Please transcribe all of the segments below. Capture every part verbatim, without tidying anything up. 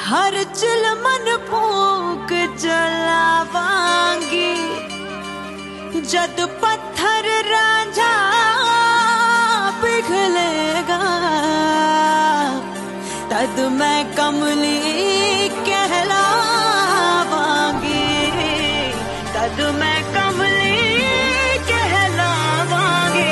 हर चिलमन फूक जलावांगी, जद पत्थर रांझा पिघलेगा, तद मैं कमली कहलावांगी, तद मैं कमली कहलावांगी।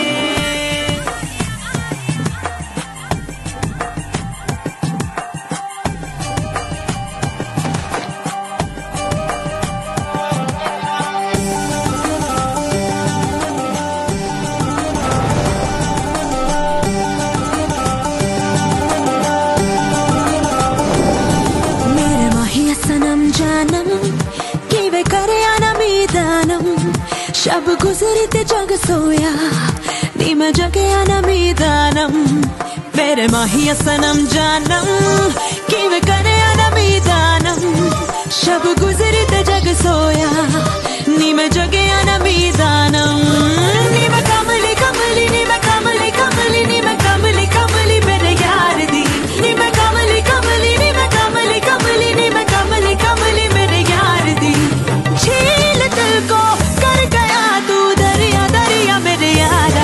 जानम किवे करे अनमीदानम, शब गुजरी ते जग सोया, नी मैं जगे अनमीदानम। मेरे माहिया सनम जानम किवे करे अनमीदानम, शब गुजरी ते जग सोया, नी मैं जगे अनमीदानम। नी मैं कमली कमली, नी मैं कमली कमली, नी मैं कमली कमली मेरे यार दी, नी मैं कमली कमली, नी मैं कमली कमली, नी मैं कमली कमली मेरे यार दी। झील दिल को कर गया तू दरिया दरिया मेरे यारा।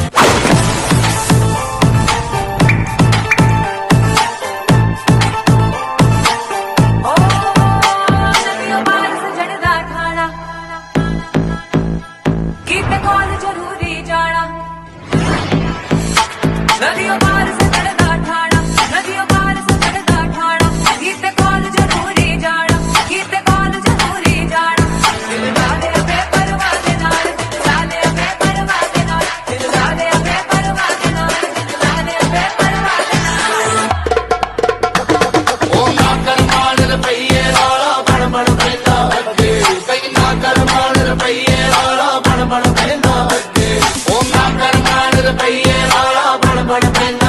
ओ नदियों पार से जड़दा ठाणा, किते कोल जरूरी जाना। नदियों पार से जड़दा ठाणा, नदियों पार से जड़दा ठाणा, किते कोल जरूरी जाना, किते कोल जरूरी जाना। दिल लाले अबे परवाह दे नाल, लाले अबे परवाह दे नाल, दिल लाले अबे परवाह दे नाल, लाले अबे परवाह दे नाल। ओ ना कर मान रुपये वाला बड़ बड़ पैदा बच्चे, कई ना कर मान रुपये वाला बड़ बड़ पैदा बच्चे। ओ ना कर मान रुपये वाला बड़ बड़ पैदा